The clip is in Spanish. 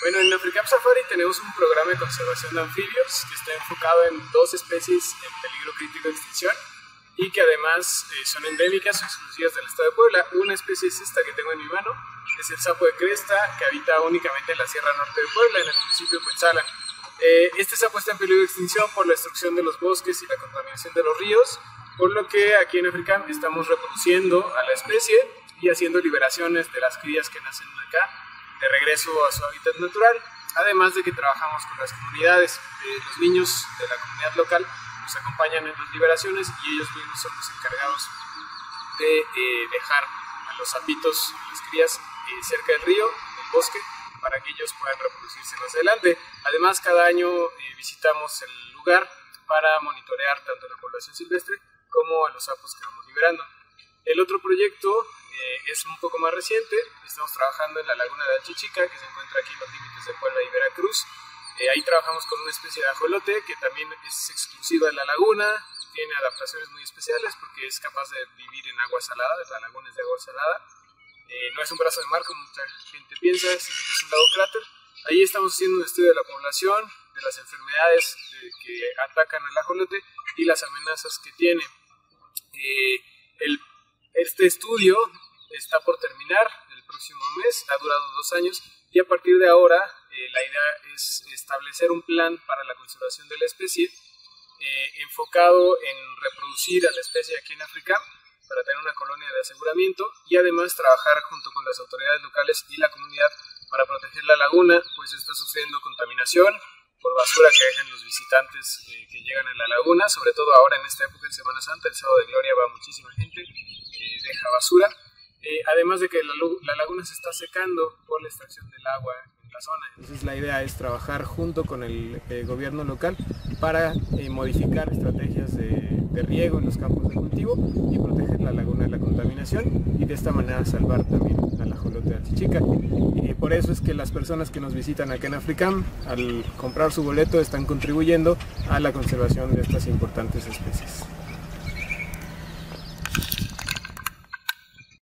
Bueno, en Africam Safari tenemos un programa de conservación de anfibios que está enfocado en dos especies en peligro crítico de extinción y que además son endémicas o exclusivas del estado de Puebla. Una especie es esta que tengo en mi mano, es el sapo de cresta, que habita únicamente en la Sierra Norte de Puebla, en el municipio de Cuetzalan. Este sapo está en peligro de extinción por la destrucción de los bosques y la contaminación de los ríos, por lo que aquí en Africam estamos reproduciendo a la especie y haciendo liberaciones de las crías que nacen acá de regreso a su hábitat natural, además de que trabajamos con las comunidades. Los niños de la comunidad local nos acompañan en las liberaciones y ellos mismos son los encargados de dejar a los sapitos, a las crías, cerca del río, del bosque, para que ellos puedan reproducirse más adelante. Además, cada año visitamos el lugar para monitorear tanto la población silvestre como a los sapos que vamos liberando. El otro proyecto es un poco más reciente. Estamos trabajando en la laguna de Achichica, que se encuentra aquí en los límites de Puebla y Veracruz. Ahí trabajamos con una especie de ajolote que también es exclusiva de la laguna, tiene adaptaciones muy especiales porque es capaz de vivir en agua salada, la laguna es de agua salada. No es un brazo de mar como mucha gente piensa, sino que es un lago cráter. Ahí estamos haciendo un estudio de la población, de las enfermedades que atacan al ajolote y las amenazas que tiene. Este estudio está por terminar el próximo mes, ha durado 2 años y a partir de ahora la idea es establecer un plan para la conservación de la especie enfocado en reproducir a la especie aquí en Africam para tener una colonia de aseguramiento y además trabajar junto con las autoridades locales y la comunidad para proteger la laguna, pues está sufriendo contaminación por basura que dejan los visitantes que llegan a la laguna, sobre todo ahora en esta época en Semana Santa, el sábado de Gloria va muchísima gente, deja basura, además de que la laguna se está secando por la extracción del agua en la zona. Entonces la idea es trabajar junto con el gobierno local para modificar estrategias de riego en los campos de cultivo y proteger la laguna de la contaminación y de esta manera salvar también al ajolote de Achichica. Por eso es que las personas que nos visitan acá en Africam, al comprar su boleto, están contribuyendo a la conservación de estas importantes especies.